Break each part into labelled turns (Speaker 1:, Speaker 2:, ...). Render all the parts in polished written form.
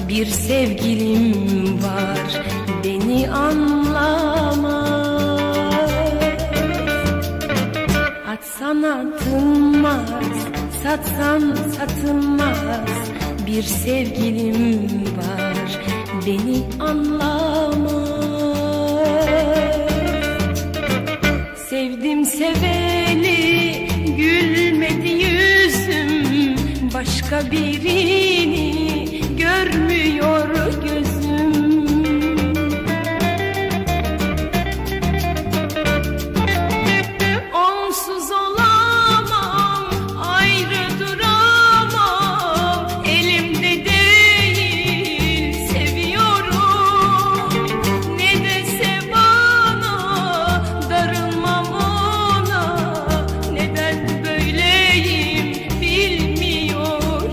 Speaker 1: bir sevgilim var, beni anlamaz. Atsan atılmaz, satsan satılmaz, bir sevgilim var, beni anlamaz. Sevdim seveli, gülmedi yüzüm, başka birini görmüyor gözüm. Onsuz olamam, ayrı duramam, elimde değil seviyorum. Ne dese bana darılmam ona, neden böyleyim bilmiyorum.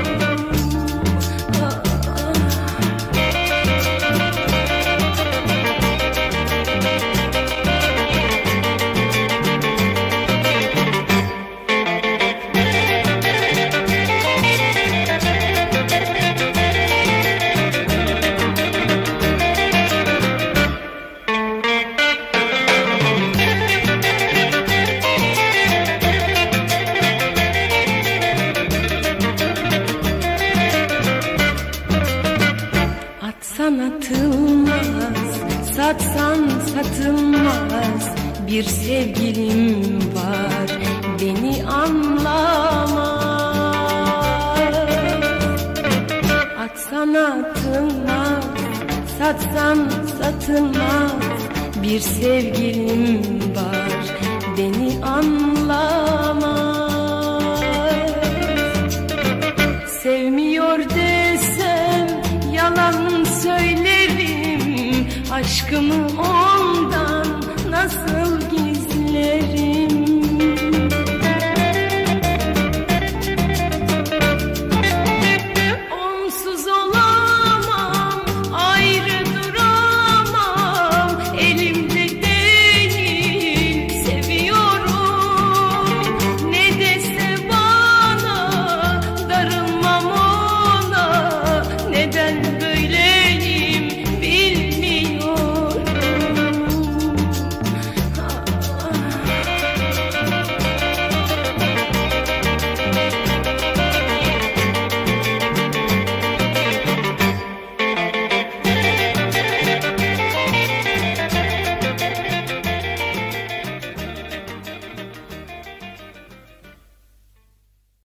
Speaker 1: Atsan atılmaz, satsan satılmaz, bir sevgilim var, beni anlamaz. Atsan atılmaz, satsan satılmaz, bir sevgilim